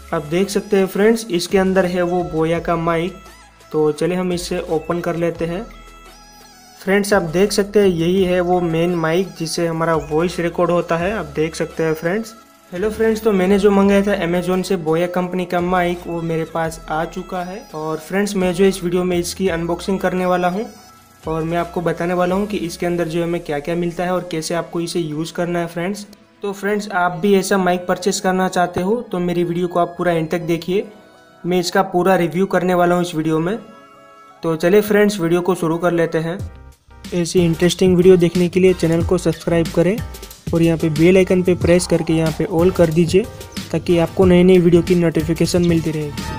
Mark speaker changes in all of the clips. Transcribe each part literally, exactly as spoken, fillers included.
Speaker 1: आप देख सकते हैं फ्रेंड्स, इसके अंदर है वो बोया का माइक। तो चलिए हम इसे ओपन कर लेते हैं। फ्रेंड्स आप देख सकते हैं यही है वो मेन माइक जिससे हमारा वॉइस रिकॉर्ड होता है। आप देख सकते हैं फ्रेंड्स। हेलो फ्रेंड्स, तो मैंने जो मंगाया था अमेजोन से बोया कंपनी का माइक, वो मेरे पास आ चुका है। और फ्रेंड्स मैं जो इस वीडियो में इसकी अनबॉक्सिंग करने वाला हूँ और मैं आपको बताने वाला हूँ कि इसके अंदर जो हमें क्या क्या मिलता है और कैसे आपको इसे यूज़ करना है फ्रेंड्स। तो फ्रेंड्स आप भी ऐसा माइक परचेस करना चाहते हो तो मेरी वीडियो को आप पूरा एंड तक देखिए। मैं इसका पूरा रिव्यू करने वाला हूँ इस वीडियो में। तो चलिए फ्रेंड्स वीडियो को शुरू कर लेते हैं। ऐसी इंटरेस्टिंग वीडियो देखने के लिए चैनल को सब्सक्राइब करें और यहाँ पे बेल आइकन पे प्रेस करके यहाँ पे ऑल कर दीजिए ताकि आपको नई नई वीडियो की नोटिफिकेशन मिलती रहेगी।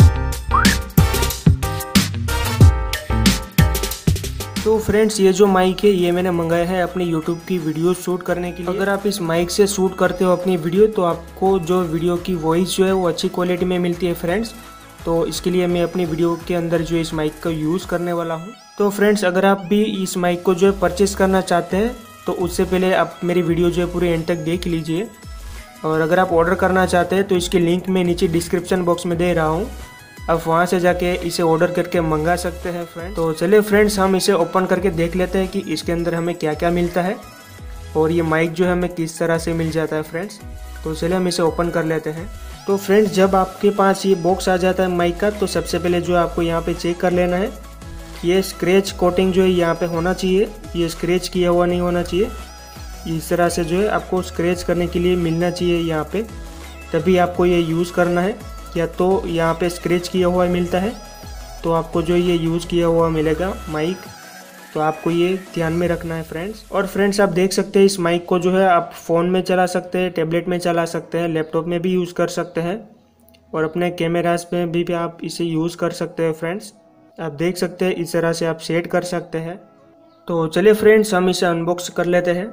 Speaker 1: तो फ्रेंड्स ये जो माइक है ये मैंने मंगाया है अपनी यूट्यूब की वीडियो शूट करने के लिए। अगर आप इस माइक से शूट करते हो अपनी वीडियो तो आपको जो वीडियो की वॉइस जो है वो अच्छी क्वालिटी में मिलती है फ्रेंड्स। तो इसके लिए मैं अपनी वीडियो के अंदर जो इस माइक का यूज़ करने वाला हूँ। तो फ्रेंड्स अगर आप भी इस माइक को जो है परचेस करना चाहते हैं तो उससे पहले आप मेरी वीडियो जो है पूरे एंड तक देख लीजिए। और अगर आप ऑर्डर करना चाहते हैं तो इसकी लिंक मैं नीचे डिस्क्रिप्शन बॉक्स में दे रहा हूँ, आप वहाँ से जाके इसे ऑर्डर करके मंगा सकते हैं फ्रेंड। तो चलिए फ्रेंड्स हम इसे ओपन करके देख लेते हैं कि इसके अंदर हमें क्या क्या मिलता है और ये माइक जो है हमें किस तरह से मिल जाता है फ्रेंड्स। तो चलिए हम इसे ओपन कर लेते हैं। तो फ्रेंड्स जब आपके पास ये बॉक्स आ जाता है माइक का तो सबसे पहले जो आपको यहाँ पे चेक कर लेना है कि ये स्क्रैच कोटिंग जो है यहाँ पे होना चाहिए, ये स्क्रैच किया हुआ नहीं होना चाहिए। इस तरह से जो है आपको स्क्रैच करने के लिए मिलना चाहिए यहाँ पे, तभी आपको ये यूज़ करना है। या तो यहाँ पे स्क्रैच किया हुआ मिलता है तो आपको जो ये यूज़ किया हुआ मिलेगा माइक, तो आपको ये ध्यान में रखना है फ्रेंड्स। और फ्रेंड्स आप देख सकते हैं इस माइक को जो है आप फ़ोन में चला सकते हैं, टैबलेट में चला सकते हैं, लैपटॉप में भी यूज़ कर सकते हैं और अपने कैमराज में भी, भी आप इसे यूज़ कर सकते हैं फ्रेंड्स। आप देख सकते हैं इस तरह से आप सेट कर सकते हैं। तो चलिए फ्रेंड्स हम इसे अनबॉक्स कर लेते हैं।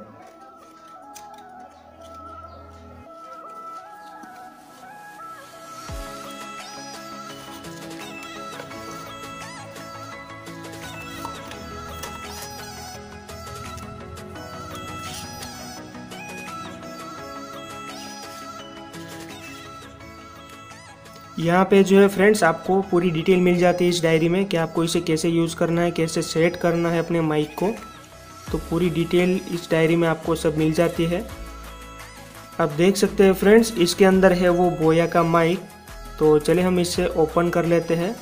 Speaker 1: यहाँ पे जो है फ्रेंड्स आपको पूरी डिटेल मिल जाती है इस डायरी में कि आपको इसे कैसे यूज़ करना है, कैसे सेट करना है अपने माइक को। तो पूरी डिटेल इस डायरी में आपको सब मिल जाती है। आप देख सकते हैं फ्रेंड्स इसके अंदर है वो बोया का माइक। तो चलिए हम इसे ओपन कर लेते हैं।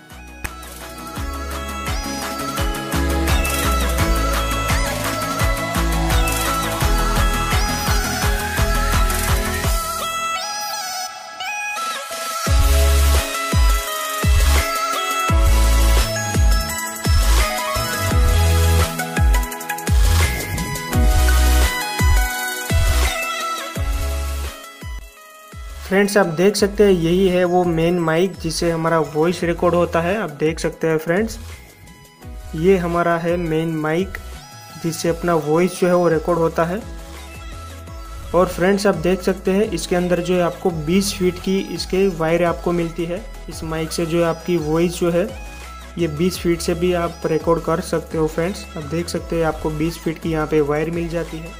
Speaker 1: फ्रेंड्स आप देख सकते हैं यही है वो मेन माइक जिससे हमारा वॉइस रिकॉर्ड होता है। आप देख सकते हैं फ्रेंड्स ये हमारा है मेन माइक जिससे अपना वॉइस जो है वो रिकॉर्ड होता है। और फ्रेंड्स आप देख सकते हैं इसके अंदर जो है आपको बीस फीट की इसके वायर आपको मिलती है। इस माइक से जो है आपकी वॉइस जो है ये बीस फीट से भी आप रिकॉर्ड कर सकते हो फ्रेंड्स। आप देख सकते हैं आपको बीस फीट की यहाँ पे वायर मिल जाती है।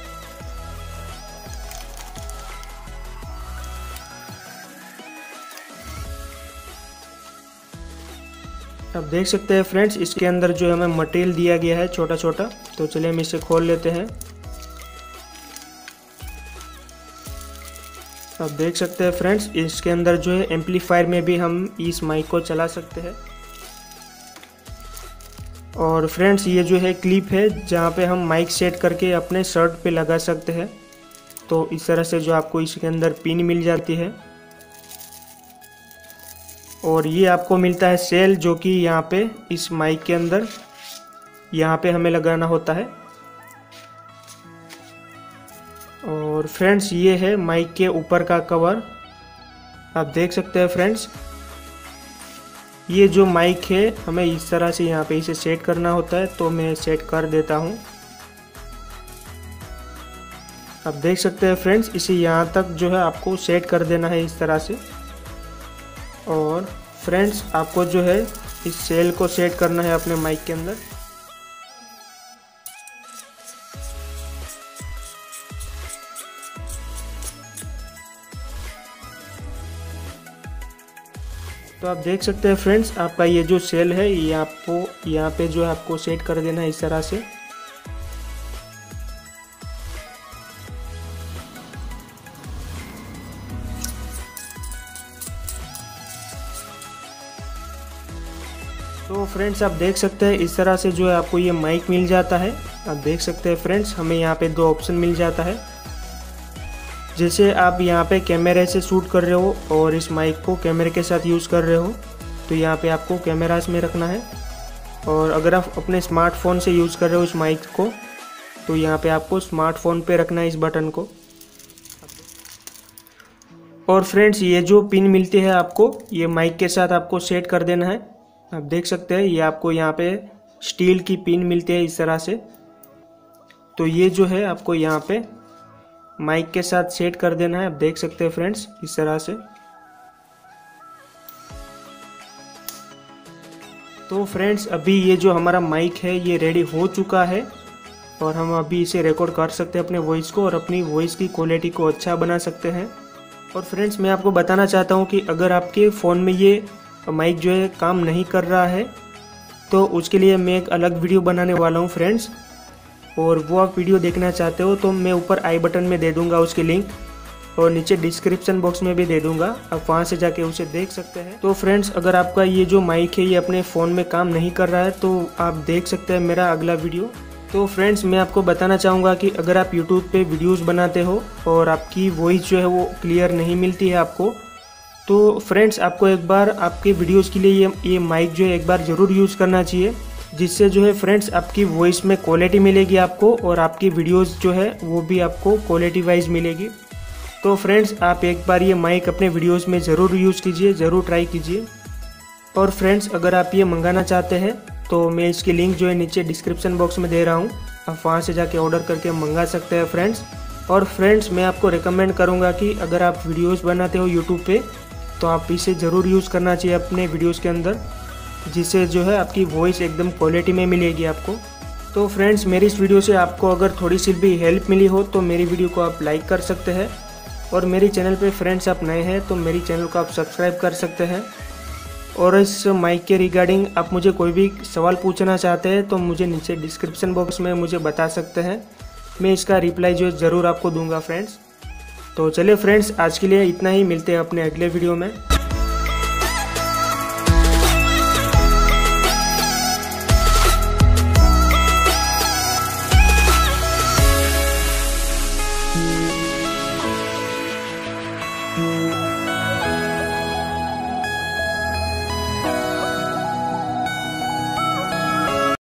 Speaker 1: आप देख सकते हैं फ्रेंड्स इसके अंदर जो हमें मटेरियल दिया गया है छोटा छोटा। तो चलिए हम इसे खोल लेते हैं। आप देख सकते हैं फ्रेंड्स इसके अंदर जो है एम्पलीफायर में भी हम इस माइक को चला सकते हैं। और फ्रेंड्स ये जो है क्लिप है जहाँ पे हम माइक सेट करके अपने शर्ट पे लगा सकते हैं। तो इस तरह से जो आपको इसके अंदर पिन मिल जाती है। और ये आपको मिलता है सेल जो कि यहाँ पे इस माइक के अंदर यहाँ पे हमें लगाना होता है। और फ्रेंड्स ये है माइक के ऊपर का कवर। आप देख सकते हैं फ्रेंड्स ये जो माइक है हमें इस तरह से यहाँ पे इसे सेट करना होता है। तो मैं सेट कर देता हूँ। आप देख सकते हैं फ्रेंड्स इसे यहाँ तक जो है आपको सेट कर देना है इस तरह से। और फ्रेंड्स आपको जो है इस सेल को सेट करना है अपने माइक के अंदर। तो आप देख सकते हैं फ्रेंड्स, आपका ये जो सेल है ये आपको यहाँ पे जो है आपको सेट कर देना है इस तरह से। तो फ्रेंड्स आप देख सकते हैं इस तरह से जो है आपको ये माइक मिल जाता है। आप देख सकते हैं फ्रेंड्स, हमें यहाँ पे दो ऑप्शन मिल जाता है। जैसे आप यहाँ पे कैमरे से शूट कर रहे हो और इस माइक को कैमरे के साथ यूज़ कर रहे हो तो यहाँ पे आपको कैमरास में रखना है, और अगर आप अपने स्मार्टफोन से यूज़ कर रहे हो इस माइक को तो यहाँ पे आपको स्मार्टफोन पे रखना है इस बटन को। और फ्रेंड्स ये जो पिन मिलती है आपको ये माइक के साथ आपको सेट कर देना है। आप देख सकते हैं ये आपको यहाँ पे स्टील की पिन मिलती है इस तरह से। तो ये जो है आपको यहाँ पे माइक के साथ सेट कर देना है। आप देख सकते हैं फ्रेंड्स इस तरह से। तो फ्रेंड्स अभी ये जो हमारा माइक है ये रेडी हो चुका है और हम अभी इसे रिकॉर्ड कर सकते हैं अपने वॉइस को और अपनी वॉइस की क्वालिटी को अच्छा बना सकते हैं। और फ्रेंड्स मैं आपको बताना चाहता हूँ कि अगर आपके फ़ोन में ये माइक जो है काम नहीं कर रहा है तो उसके लिए मैं एक अलग वीडियो बनाने वाला हूँ फ्रेंड्स, और वो आप वीडियो देखना चाहते हो तो मैं ऊपर आई बटन में दे दूंगा उसकी लिंक, और नीचे डिस्क्रिप्शन बॉक्स में भी दे दूंगा, आप वहाँ से जाके उसे देख सकते हैं। तो फ्रेंड्स अगर आपका ये जो माइक है ये अपने फ़ोन में काम नहीं कर रहा है तो आप देख सकते हैं मेरा अगला वीडियो। तो फ्रेंड्स मैं आपको बताना चाहूँगा कि अगर आप यूट्यूब पे वीडियोस बनाते हो और आपकी वॉइस जो है वो क्लियर नहीं मिलती है आपको, तो फ्रेंड्स आपको एक बार आपके वीडियोस के लिए ये ये माइक जो है एक बार ज़रूर यूज़ करना चाहिए, जिससे जो है फ्रेंड्स आपकी वॉइस में क्वालिटी मिलेगी आपको और आपकी वीडियोस जो है वो भी आपको क्वालिटी वाइज मिलेगी। तो फ्रेंड्स आप एक बार ये माइक अपने वीडियोस में ज़रूर यूज़ कीजिए, ज़रूर ट्राई कीजिए। और फ्रेंड्स अगर आप ये मंगाना चाहते हैं तो मैं इसकी लिंक जो है नीचे डिस्क्रिप्शन बॉक्स में दे रहा हूँ, आप वहाँ से जाके ऑर्डर करके मंगा सकते हैं फ्रेंड्स। और फ्रेंड्स मैं आपको रिकमेंड करूँगा कि अगर आप वीडियोस बनाते हो यूट्यूब पे तो आप इसे ज़रूर यूज़ करना चाहिए अपने वीडियोस के अंदर, जिससे जो है आपकी वॉइस एकदम क्वालिटी में मिलेगी आपको। तो फ्रेंड्स मेरी इस वीडियो से आपको अगर थोड़ी सी भी हेल्प मिली हो तो मेरी वीडियो को आप लाइक कर सकते हैं, और मेरी चैनल पे फ्रेंड्स आप नए हैं तो मेरी चैनल को आप सब्सक्राइब कर सकते हैं। और इस माइक के रिगार्डिंग आप मुझे कोई भी सवाल पूछना चाहते हैं तो मुझे नीचे डिस्क्रिप्शन बॉक्स में मुझे बता सकते हैं, मैं इसका रिप्लाई जो है ज़रूर आपको दूंगा फ्रेंड्स। तो चलिए फ्रेंड्स आज के लिए इतना ही, मिलते हैं अपने अगले वीडियो में।